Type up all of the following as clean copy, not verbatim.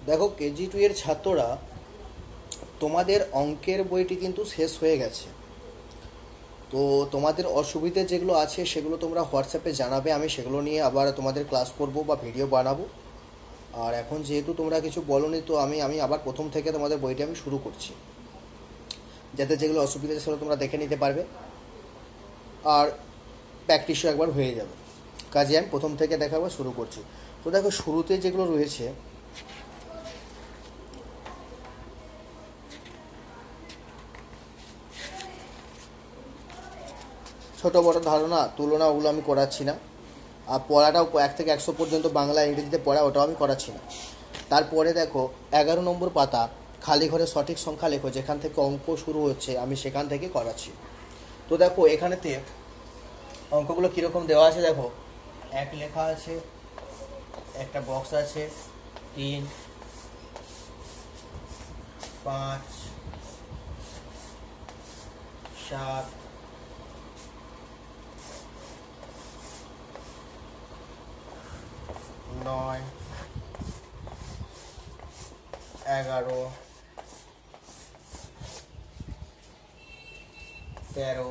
দেখো কেজি 2 এর ছাত্ররা, তোমাদের অঙ্কের বইটি কিন্তু শেষ হয়ে গেছে। তো তোমাদের অসুবিধে যেগুলো আছে সেগুলো তোমরা হোয়াটসঅ্যাপে জানাবে, আমি সেগুলো নিয়ে আবার তোমাদের ক্লাস করব বা ভিডিও বানাবো। আর এখন যেহেতু তোমরা কিছু বলোনি, তো আমি আমি আবার প্রথম থেকে তোমাদের বইটি আমি শুরু করছি, যাতে যেগুলো অসুবিধা সেগুলো তোমরা দেখে নিতে পারবে আর প্র্যাকটিসও একবার হয়ে যাবে। কাজে আমি প্রথম থেকে দেখাবো, শুরু করছি। তো দেখো শুরুতে যেগুলো রয়েছে, ছোটো বড়ো ধারণা তুলনা, ওগুলো আমি করাচ্ছি না। আর পড়াটাও 1 থেকে 100 পর্যন্ত বাংলা ইংরেজিতে পড়া, ওটাও আমি করাচ্ছি না। তারপরে দেখো 11 নম্বর পাতা, খালি ঘরে সঠিক সংখ্যা লেখো, যেখান থেকে অঙ্ক শুরু হচ্ছে আমি সেখান থেকে করাচ্ছি। তো দেখো এখানেতে অঙ্কগুলো কীরকম দেওয়া আছে, দেখো 1 লেখা আছে, একটা বক্স আছে, 3, 5, 7, 9, 11, 13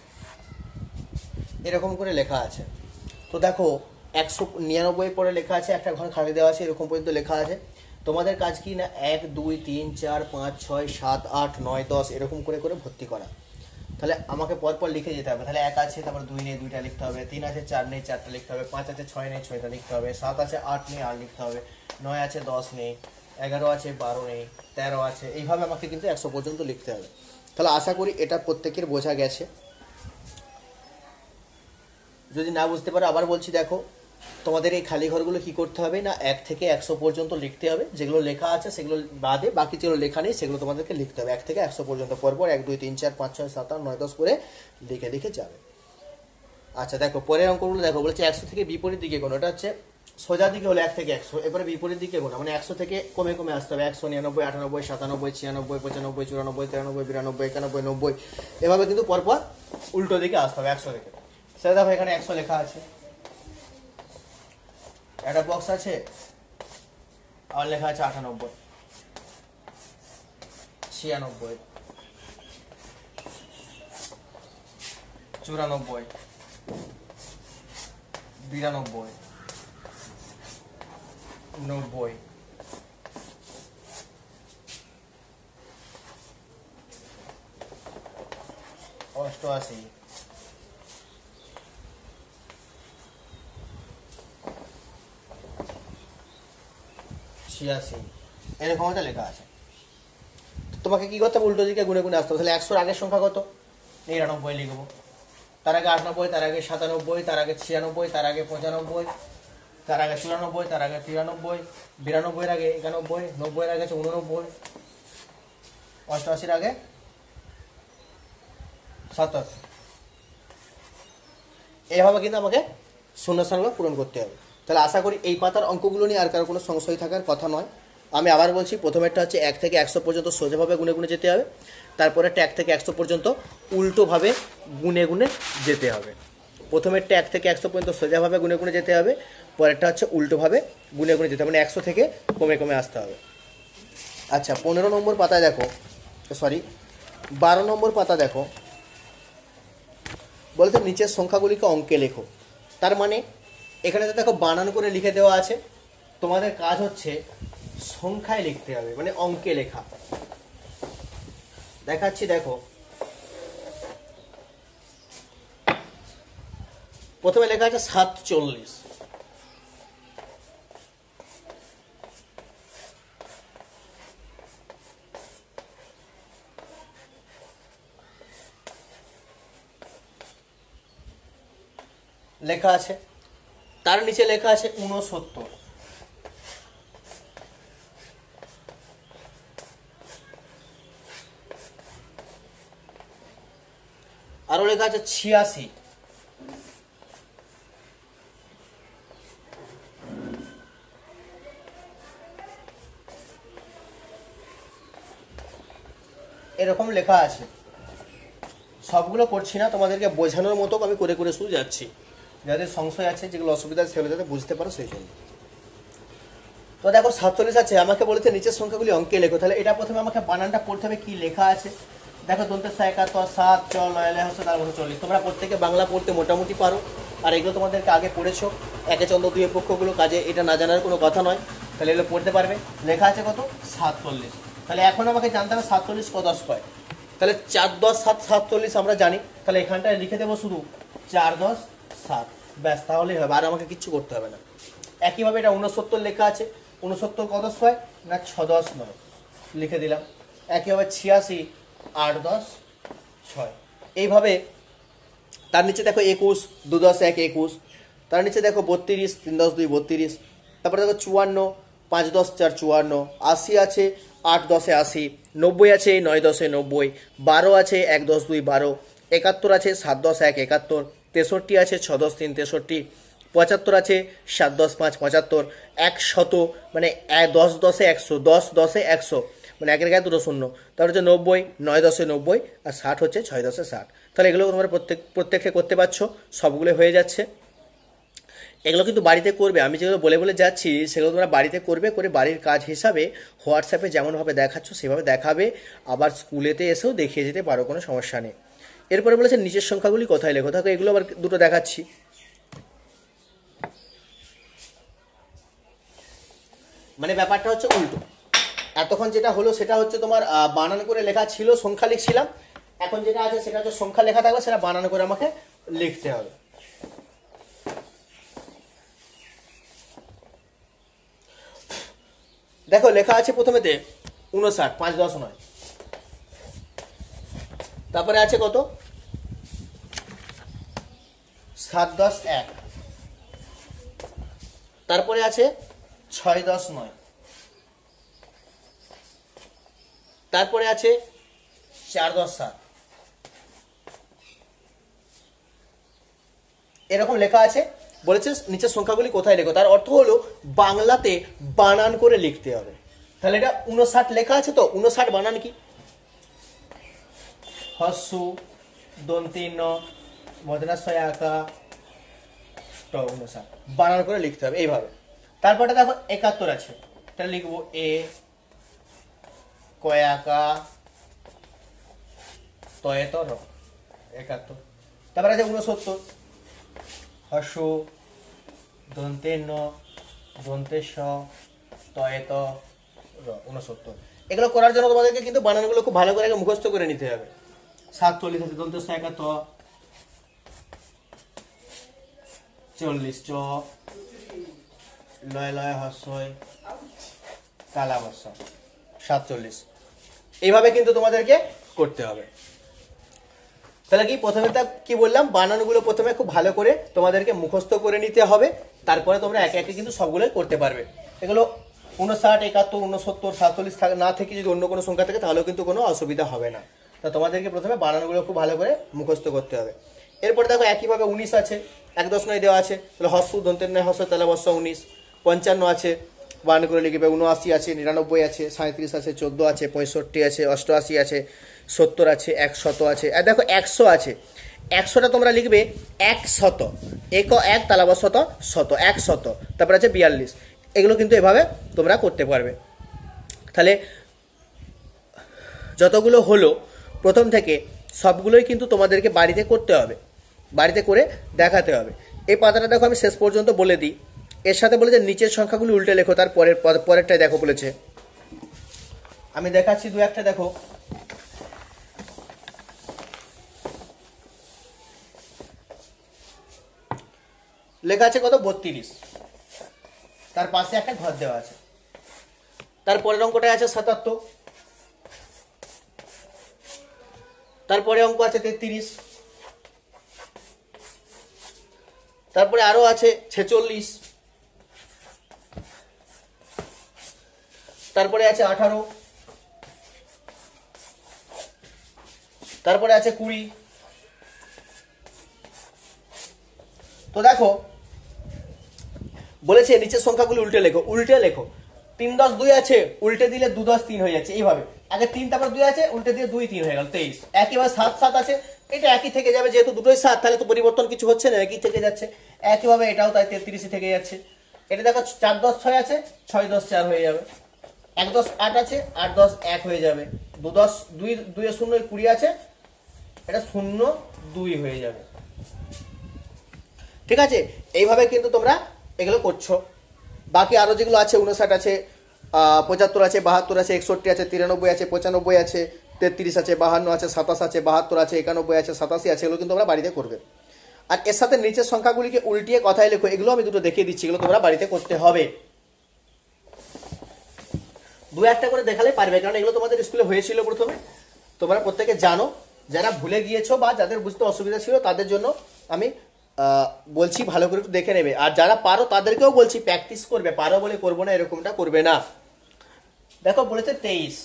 এরকম করে লেখা আছে। তো দেখো 199 পরে লেখা আছে, একটা ঘর খালি দেওয়া আছে, এরকম পর্যন্ত লেখা আছে। তোমাদের কাজ কি না, 1, 2, 3, 4, 5, 6, 7, 8, 9, 10 এরকম করে করে ভর্তি করা। তাহলে আমাকে পরপর লিখে যেতে হবে। তাহলে 1 আছে, তারপর 2 নেই 2টা লিখতে হবে, 3 আছে 4 নেই 4টা লিখতে হবে, 5 আছে 6 নেই 6টা লিখতে হবে, 7 আছে 8 নেই 8 লিখতে হবে, 9 আছে 10 নেই, 11 আছে 12 নেই, 13 আছে। এইভাবে আমাকে কিন্তু 100 পর্যন্ত লিখতে হবে। তাহলে আশা করি এটা প্রত্যেকের বোঝা গেছে। যদি না বুঝতে পারো আবার বলছি, দেখো তোমাদের এই খালি ঘরগুলো কি করতে হবে না, 1 থেকে 100 পর্যন্ত লিখতে হবে। যেগুলো লেখা আছে সেগুলো বাদে বাকি যেগুলো লেখা নেই সেগুলো তোমাদেরকে লিখতে হবে 1 থেকে 100 পর্যন্ত, পরপর 1, 2, 3, 4, 5, 6, 7, 8, 9, 10 করে লিখে লিখে যাবে। আচ্ছা দেখো পরের অঙ্কগুলো দেখো, বলেছে 100 থেকে বিপরীত দিকে কোনো, এটা হচ্ছে সোজা দিকে হলো 1 থেকে 100, এবারে বিপরীত দিকে কোনো, মানে 100 থেকে কমে কমে আসতে হবে। 199, 98, 97, 96, 95, 94, 93, 92, 91, 90 এভাবে কিন্তু পরপর উল্টো দিকে আসতে হবে 100 থেকে। সেটা দেখো এখানে 100 লেখা আছে, একটা বক্স আছে, আর লেখা আছে 98, 96, 94, 92, 90, 88, 86 এরকম একটা লেখা আছে। তোমাকে কি করতে হবে, উল্টো দিকে গুনে গুনে আসতে হবে। তাহলে 100-র আগের সংখ্যা কত, 99 লিখবো, তার আগে 98, তার আগে 97, তার আগে 96, তার আগে 95, তার আগে 94, তার আগে 93, 92-এর আগে 91, 90-এর আগে 89, 88-র আগে 87। এইভাবে কিন্তু আমাকে শূন্যস্থানগুলো পূরণ করতে হবে। তাহলে আশা করি এই পাতার অঙ্কগুলো নিয়ে আর কারো কোনো সংশয় থাকার কথা নয়। আমি আবার বলছি, প্রথমেরটা হচ্ছে 1 থেকে 100 পর্যন্ত সোজাভাবে গুনে গুনে যেতে হবে, তারপরেরটা 1 থেকে 100 পর্যন্ত উল্টোভাবে গুনে গুনে যেতে হবে। প্রথমেরটা 1 থেকে 100 পর্যন্ত সোজাভাবে গুনে গুনে যেতে হবে, পরেরটা হচ্ছে উল্টোভাবে গুনে গুনে যেতে হবে, মানে 100 থেকে কমে কমে আসতে হবে। আচ্ছা 15 নম্বর পাতায় দেখো, সরি 12 নম্বর পাতা দেখো, বলতে নিচের সংখ্যাগুলিকে অঙ্কে লেখো। তার মানে এখানে তো দেখো বানান করে লিখে দেওয়া আছে, তোমাদের কাজ হচ্ছে সংখ্যায় লিখতে হবে, মানে অঙ্কে লেখা। দেখাচ্ছি দেখো, প্রথমে লেখা আছে 47, লেখা আছে, তার নিচে লেখা আছে 69, আরো লেখা আছে 86, এরকম লেখা আছে। সবগুলো করছি না, তোমাদেরকে বোঝানোর মতো আমি করে করে শুধু যাচ্ছি, যাদের সংশয় আছে, যেগুলো অসুবিধা সেগুলো যাতে বুঝতে পারো সেই জন্য। তো তো দেখো 47 আছে, আমাকে বলেছে নিচের সংখ্যাগুলি অঙ্কে লেখো। তাহলে এটা প্রথমে আমাকে বানানটা পড়তে হবে, কি লেখা আছে দেখো, দন্তের সা একাত্তর, 7 চ লয় লয় হচ্ছে তার 40। তোমরা প্রত্যেকে বাংলা পড়তে মোটামুটি পারো, আর এগুলো তোমাদেরকে আগে পড়েছো, একে চন্দ্র দুই পক্ষগুলো, কাজে এটা না জানার কোনো কথা নয়। তাহলে এগুলো পড়তে পারবে। লেখা আছে কত 47। তাহলে এখন আমাকে জানতে হবে 47 ক 10 কয়। তাহলে 4 10 7 47 আমরা জানি। তাহলে এখানটায় লিখে দেবো শুধু 4 10 7, ব্যাস, তাহলেই হবে, আর আমাকে কিচ্ছু করতে হবে না। একইভাবে এটা 69 লেখা আছে, 69 কত হয় না 6 10 9, লিখে দিলাম। একইভাবে 86 8 10 6। এইভাবে তার নিচে দেখো 21 2 10 1 21, তার নিচে দেখো 32 3 10 2 32, তারপরে দেখো 54 5 10 4 54, 80 আছে 8 10 80, 90 আছে 9 10 90, 12 আছে 1 10 2 12, 71 আছে 7 10 1 71, 63 আছে 6 10 3 63, 75 আছে 7 10 5 75, 100 মানে 10 10 100, 10 10 100 মানে একের গায়ে দুটো শূন্য, তারপর হচ্ছে 90 9 10 90, আর 60 হচ্ছে 6 10 60। তাহলে এগুলো তোমরা প্রত্যেককে করতে পারছো, সবগুলো হয়ে যাচ্ছে। এগুলো কিন্তু বাড়িতে করবে, আমি যেগুলো বলে বলে যাচ্ছি সেগুলো তোমরা বাড়িতে করবে, করে বাড়ির কাজ হিসাবে হোয়াটসঅ্যাপে যেমনভাবে দেখাচ্ছ সেভাবে দেখাবে, আবার স্কুলেতে এসেও দেখিয়ে যেতে পারো, কোনো সমস্যা নেই। এরপরে বলেছে নিচের সংখ্যাগুলি কোথায় লেখো। দেখো এগুলো আবার দুটো দেখাচ্ছি। মানে ব্যাপারটা হচ্ছে উল্টো, এতক্ষণ যেটা হলো সেটা হচ্ছে তোমার বানান করে লেখা ছিল, সংখ্যা লিখছিলাম। এখন যেটা আছে সেটা হচ্ছে সংখ্যা লেখা থাকবে, সেটা বানান করে আমাকে লিখতে হবে। দেখো লেখা আছে প্রথমেতে 59 5 10 9, তারপরে আছে কত 7 10 1, তারপরে আছে 6 10 9, তারপরে আছে 4 10 7। এরকম লেখা আছে। বলেছে নিচের সংখ্যাগুলি কোথায় লেখো, তার অর্থ হলো বাংলাতে বানান করে লিখতে হবে। তাহলে এটা 59 লেখা আছে, তো 59 বানান কি, হস্যু দন্তীর্ণ মদনাশয় আঁকা ট 59, বানান করে লিখতে হবে এইভাবে। তারপরে দেখো 71 আছে, এটা লিখবো এ কয়াকা তয়ে তো র 71। তারপরে আছে 69 হস্য দন্তের ন দন্তের স তয়ে ত র 69। এগুলো করার জন্য তোমাদেরকে কিন্তু বানানগুলো খুব ভালো করে মুখস্থ করে নিতে হবে। 47 আছে দন্তের স একা ত, 40 চ লয় লয় হস্যই কালা বর্ষ 47। এইভাবে কিন্তু তোমাদেরকে করতে হবে। তাহলে কি প্রথমে কি বললাম, বানানগুলো প্রথমে খুব ভালো করে তোমাদেরকে মুখস্থ করে নিতে হবে, তারপরে তোমরা একে একে কিন্তু সবগুলোই করতে পারবে। এগুলো 59 71 69 47 না থেকে যদি অন্য কোনো সংখ্যা থাকে তাহলেও কিন্তু কোনো অসুবিধা হবে না। তা তোমাদেরকে প্রথমে বানানগুলো খুব ভালো করে মুখস্থ করতে হবে। এরপরে দেখো একইভাবে 19 আছে, 1 10 9 দেওয়া আছে, তাহলে হস্য দন্তের নয় হস্য তাহলে বর্ষ 19। 55 আছে, বানান করে লিখবে। 79 আছে, 99 আছে, 37 আছে, 14 আছে, 65 আছে, 88 আছে, 70 আছে, 100 আছে, আর দেখো 100 আছে। 100টা তোমরা লিখবে 100, এক 1 তালাবশ শত শত 100, তারপর আছে 42। এগুলো কিন্তু এভাবে তোমরা করতে পারবে। তাহলে যতগুলো হলো প্রথম থেকে সবগুলোই কিন্তু তোমাদেরকে বাড়িতে করতে হবে, বাড়িতে করে দেখাতে হবে। এই পাতাটা দেখো আমি শেষ পর্যন্ত বলে দিই। এর সাথে বলেছে নিচের সংখ্যাগুলো উল্টে লেখো, তার পরেরটাই দেখো বলেছে, আমি দেখাচ্ছি দু একটা। দেখো লেখা আছে কত 32, তার পাশে একটা ঘর দেওয়া আছে। তারপরের অঙ্কটা আছে 77, তারপরে অঙ্ক আছে 33, তারপরে আরো আছে 46, তারপরে আছে 18, তারপরে আছে 20। তো দেখো বলেছে নিচের সংখ্যাগুলো উল্টে লেখো, উল্টে লেখো। 3 10 2 আছে, উল্টে দিলে 2 10 3 হয়ে যাচ্ছে। এইভাবে আগে 3 তারপর 2 আছে, উল্টে দিয়ে 2 3 হয়ে গেল 23। একইভাবে 7 7 আছে, এটা একই থেকে যাবে, যেহেতু দুটোই 7 তাহলে তো পরিবর্তন কিছু হচ্ছে না, একই থেকে যাচ্ছে। একইভাবে এটাও তাই 33 থেকে যাচ্ছে। এটা দেখো 4 10 6 আছে, 6 10 4 হয়ে যাবে। 1 10 8 আছে, 8 10 1 হয়ে যাবে। 2 10 2 2 এ 0 20 আছে, এটা 0 2 হয়ে যাবে। ঠিক আছে, এইভাবে কিন্তু তোমরা এগুলো করছো। বাকি আরো যেগুলো আছে 59 আছে, 75 আছে, 72 আছে, 61 আছে, 93 আছে, 95 আছে, 33 আছে, 52 আছে, 27 আছে, 72 আছে, 91 আছে, 87 আছে, এগুলো কিন্তু তোমরা বাড়িতে করবে। আর এর সাথে নিচের সংখ্যাগুলিকে উল্টিয়ে কথায় লেখো, এগুলো আমি দুটো দেখিয়ে দিচ্ছি, এগুলো তোমরা বাড়িতে করতে হবে। দু একটা করে দেখালে পারবে, কারণ এগুলো তোমাদের স্কুলে হয়েছিল প্রথমে, তোমরা প্রত্যেকে জানো। যারা ভুলে গিয়েছো বা যাদের বুঝতে অসুবিধা ছিল তাদের জন্য আমি বলছি ভালো করে একটু দেখে নেবে। আর যারা পারো তাদেরকেও বলছি প্র্যাকটিস করবে, পারো বলে করবো না এরকমটা করবে না। দেখো বলেছে 23,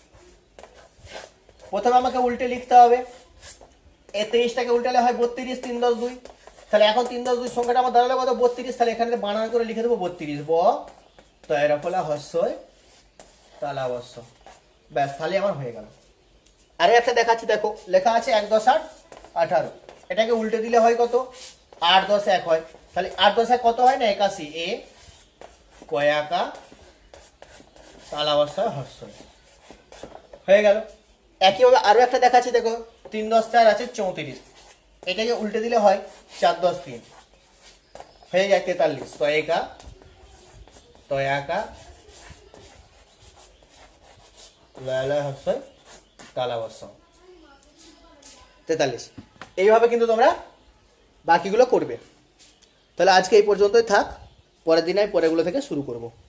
প্রথমে আমাকে উল্টে লিখতে হবে। এই 23টাকে উল্টালে হয় 32, 3 10 2। তাহলে এখন 3 10 2 সংখ্যাটা আমার দাঁড়ালো কত? 32। তাহলে এখানে বানান করে লিখে দেবো 32, ব তয়রা ফলা হস্যই তালা অবশ্য, ব্যাস, তাহলে আমার হয়ে গেল। আরে একটা দেখাচ্ছি, দেখো লেখা আছে 1 10 8 18, এটাকে উল্টে দিলে হয় কত? 8 10 1 হয়। তাহলে 8 10 1 কত হয় না? 81, এ কয়াকা তালা অবস্থা হস্যই হয়ে গেল। একইভাবে আরো একটা দেখাচ্ছি, দেখো 3 10 4 আছে 34, এটাকে উল্টে দিলে হয় 4 10 3 হয়ে যায় 43, তয়কা তয়াকা লয়ালয় হস্যই তালা বস্য 43। এইভাবে কিন্তু তোমরা বাকিগুলো করবে। তাহলে আজকে এই পর্যন্তই থাক, পরের দিন আমি পরেরগুলো থেকে শুরু করবো।